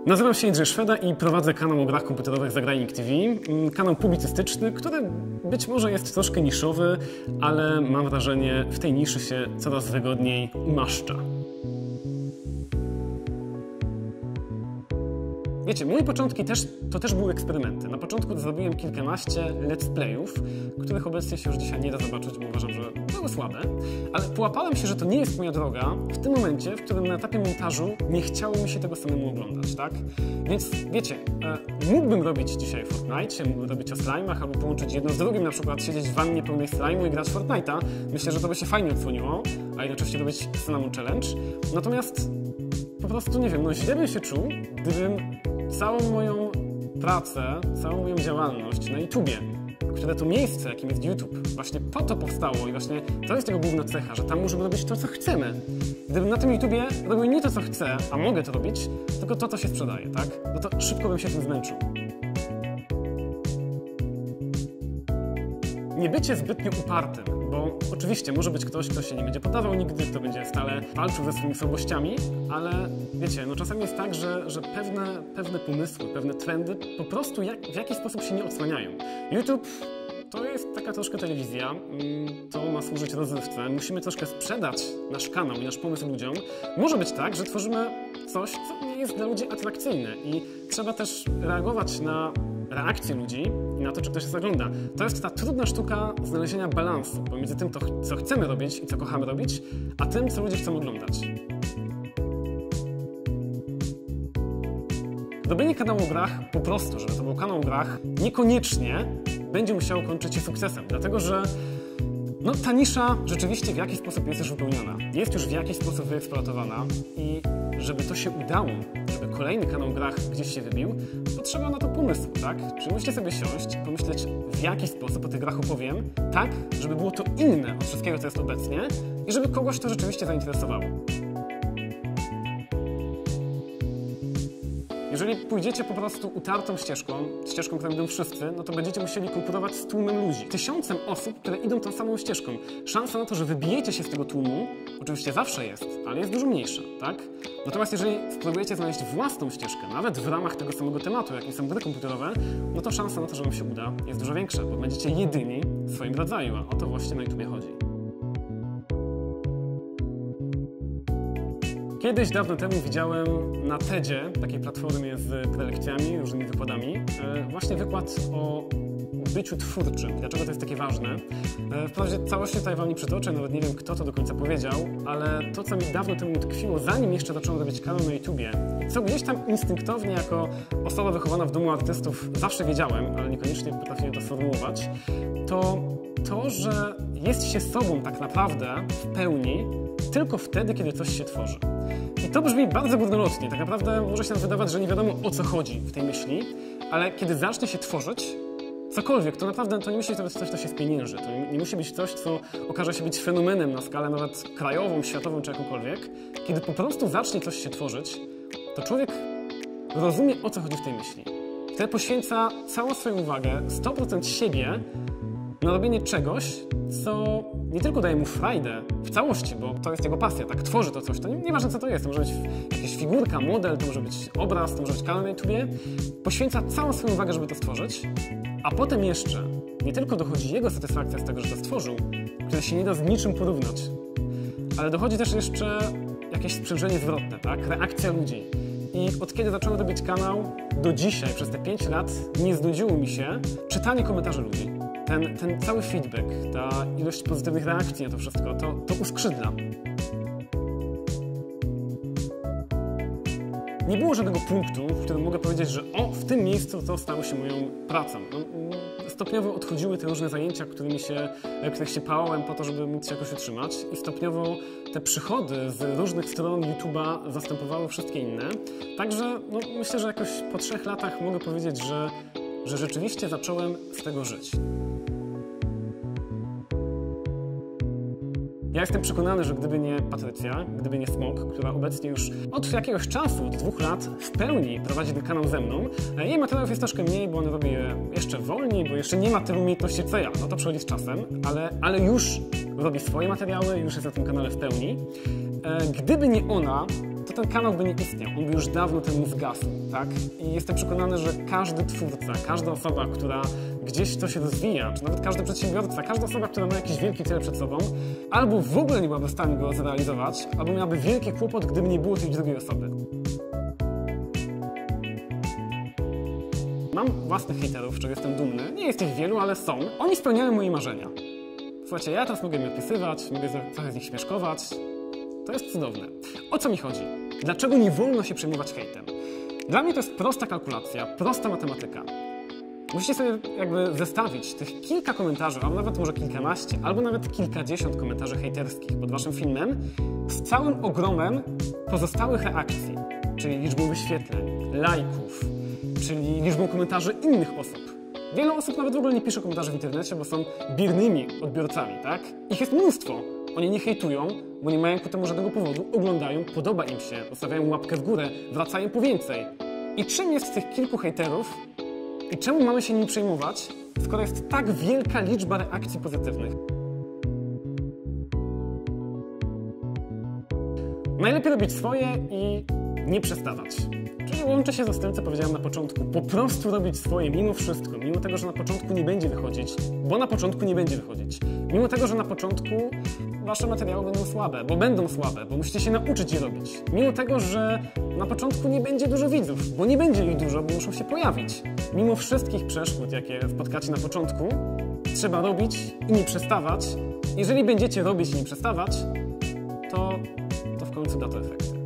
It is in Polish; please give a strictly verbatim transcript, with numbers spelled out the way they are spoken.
Nazywam się Jędrzej Szweda i prowadzę kanał o grach komputerowych Zagrajnik T V. Kanał publicystyczny, który być może jest troszkę niszowy, ale mam wrażenie, w tej niszy się coraz wygodniej umaszcza. Wiecie, moje początki też, to też były eksperymenty. Na początku zrobiłem kilkanaście let's playów, których obecnie się już dzisiaj nie da zobaczyć, bo uważam, że były słabe. Ale połapałem się, że to nie jest moja droga w tym momencie, w którym na etapie montażu nie chciało mi się tego samemu oglądać, tak? Więc wiecie, e, mógłbym robić dzisiaj w Fortnite, mógłbym robić o slime'ach, albo połączyć jedno z drugim, na przykład siedzieć w wannie pełnej slime'u i grać w Fortnite'a. Myślę, że to by się fajnie odsłoniło, a jednocześnie robić Cinnamon Challenge. Natomiast po prostu, nie wiem, no źle bym się czuł, gdybym całą moją pracę, całą moją działalność na YouTubie, które to miejsce, jakim jest YouTube, właśnie po to powstało i właśnie to jest jego główna cecha, że tam możemy robić to, co chcemy. Gdybym na tym YouTubie robił nie to, co chcę, a mogę to robić, tylko to, co się sprzedaje, tak? No to szybko bym się tym zmęczył. Nie bycie zbytnio upartym, bo oczywiście może być ktoś, kto się nie będzie poddawał nigdy, kto będzie stale walczył ze swoimi słabościami, ale wiecie, no czasami jest tak, że, że pewne, pewne pomysły, pewne trendy po prostu jak, w jakiś sposób się nie odsłaniają. YouTube to jest taka troszkę telewizja, to ma służyć rozrywce, musimy troszkę sprzedać nasz kanał i nasz pomysł ludziom. Może być tak, że tworzymy coś, co nie jest dla ludzi atrakcyjne i trzeba też reagować na reakcję ludzi i na to, czy ktoś się zagląda. To jest ta trudna sztuka znalezienia balansu pomiędzy tym, to, co chcemy robić i co kochamy robić, a tym, co ludzie chcą oglądać. Robienie kanału o grach, po prostu, żeby to był kanał o grach, niekoniecznie będzie musiało kończyć się sukcesem, dlatego że no, ta nisza rzeczywiście w jakiś sposób jest już wypełniona, jest już w jakiś sposób wyeksploatowana i żeby to się udało, żeby kolejny kanał o grach gdzieś się wybił, potrzeba na to pomysłu, tak? Czyli musicie sobie siąść, pomyśleć, w jaki sposób o tych grach opowiem, tak, żeby było to inne od wszystkiego, co jest obecnie i żeby kogoś to rzeczywiście zainteresowało. Jeżeli pójdziecie po prostu utartą ścieżką, ścieżką, którą idą wszyscy, no to będziecie musieli konkurować z tłumem ludzi. Tysiącem osób, które idą tą samą ścieżką. Szansa na to, że wybijecie się z tego tłumu, oczywiście zawsze jest, ale jest dużo mniejsza, tak? Natomiast jeżeli spróbujecie znaleźć własną ścieżkę, nawet w ramach tego samego tematu, jakim są gry komputerowe, no to szansa na to, że wam się uda, jest dużo większa, bo będziecie jedyni w swoim rodzaju, a o to właśnie na YouTubie chodzi. Kiedyś, dawno temu widziałem na TEDzie, takiej platformie z prelekcjami, różnymi wykładami, właśnie wykład o byciu twórczym. Dlaczego to jest takie ważne? Wprawdzie całości tutaj wam nie przytoczę, nawet nie wiem, kto to do końca powiedział, ale to, co mi dawno temu utkwiło, zanim jeszcze zacząłem robić kanał na YouTubie, co gdzieś tam instynktownie jako osoba wychowana w domu artystów zawsze wiedziałem, ale niekoniecznie potrafiłem to sformułować, to to, że jest się sobą tak naprawdę w pełni tylko wtedy, kiedy coś się tworzy. I to brzmi bardzo górnolotnie. Tak naprawdę może się nam wydawać, że nie wiadomo, o co chodzi w tej myśli, ale kiedy zacznie się tworzyć cokolwiek, to naprawdę to nie musi być coś, co się spienięży. To nie, nie musi być coś, co okaże się być fenomenem na skalę nawet krajową, światową czy jakąkolwiek. Kiedy po prostu zacznie coś się tworzyć, to człowiek rozumie, o co chodzi w tej myśli. Wtedy poświęca całą swoją uwagę, sto procent siebie na robienie czegoś, co nie tylko daje mu frajdę w całości, bo to jest jego pasja, tak, tworzy to coś, to nie, nieważne co to jest, to może być jakaś figurka, model, to może być obraz, to może być kanał na YouTubie, poświęca całą swoją uwagę, żeby to stworzyć, a potem jeszcze nie tylko dochodzi jego satysfakcja z tego, że to stworzył, które się nie da z niczym porównać, ale dochodzi też jeszcze jakieś sprzężenie zwrotne, tak, reakcja ludzi. I od kiedy zacząłem robić kanał, do dzisiaj, przez te pięć lat, nie znudziło mi się czytanie komentarzy ludzi. Ten, ten cały feedback, ta ilość pozytywnych reakcji na to wszystko, to, to uskrzydla. Nie było żadnego punktu, w którym mogę powiedzieć, że o, w tym miejscu to stało się moją pracą. No, stopniowo odchodziły te różne zajęcia, którymi się, których się pałałem po to, żeby móc się jakoś utrzymać i stopniowo te przychody z różnych stron YouTube'a zastępowały wszystkie inne. Także no, myślę, że jakoś po trzech latach mogę powiedzieć, że, że rzeczywiście zacząłem z tego żyć. Ja jestem przekonany, że gdyby nie Patrycja, gdyby nie Smok, która obecnie już od jakiegoś czasu, od dwóch lat w pełni prowadzi ten kanał ze mną, jej materiałów jest troszkę mniej, bo on robi je jeszcze wolniej, bo jeszcze nie ma tylu umiejętności co ja. No to przychodzi z czasem, ale, ale już robi swoje materiały, już jest na tym kanale w pełni. Gdyby nie ona, to ten kanał by nie istniał. On by już dawno temu zgasł, tak? I jestem przekonany, że każdy twórca, każda osoba, która gdzieś to się rozwija, czy nawet każdy przedsiębiorca, każda osoba, która ma jakiś wielki cel przed sobą, albo w ogóle nie byłaby w stanie go zrealizować, albo miałaby wielki kłopot, gdyby nie było tej drugiej osoby. Mam własnych hejterów, z czego jestem dumny. Nie jest ich wielu, ale są. Oni spełniają moje marzenia. Słuchajcie, ja teraz mogę mi odpisywać, mogę trochę z nich śmieszkować. To jest cudowne. O co mi chodzi? Dlaczego nie wolno się przejmować hejtem? Dla mnie to jest prosta kalkulacja, prosta matematyka. Musicie sobie jakby zestawić tych kilka komentarzy, albo nawet może kilkanaście, albo nawet kilkadziesiąt komentarzy hejterskich pod waszym filmem z całym ogromem pozostałych reakcji, czyli liczbą wyświetleń, lajków, czyli liczbą komentarzy innych osób. Wiele osób nawet w ogóle nie pisze komentarzy w internecie, bo są biernymi odbiorcami, tak? Ich jest mnóstwo. Oni nie hejtują, bo nie mają ku temu żadnego powodu, oglądają, podoba im się, zostawiają łapkę w górę, wracają po więcej. I czym jest tych kilku hejterów i czemu mamy się nimi przejmować, skoro jest tak wielka liczba reakcji pozytywnych? Najlepiej robić swoje i nie przestawać. Czyli łączę się z tym, co powiedziałem na początku. Po prostu robić swoje mimo wszystko. Mimo tego, że na początku nie będzie wychodzić, bo na początku nie będzie wychodzić. Mimo tego, że na początku wasze materiały będą słabe, bo będą słabe, bo musicie się nauczyć je robić. Mimo tego, że na początku nie będzie dużo widzów, bo nie będzie ich dużo, bo muszą się pojawić. Mimo wszystkich przeszkód, jakie spotkacie na początku, trzeba robić i nie przestawać. Jeżeli będziecie robić i nie przestawać, to, to w końcu da to efekt.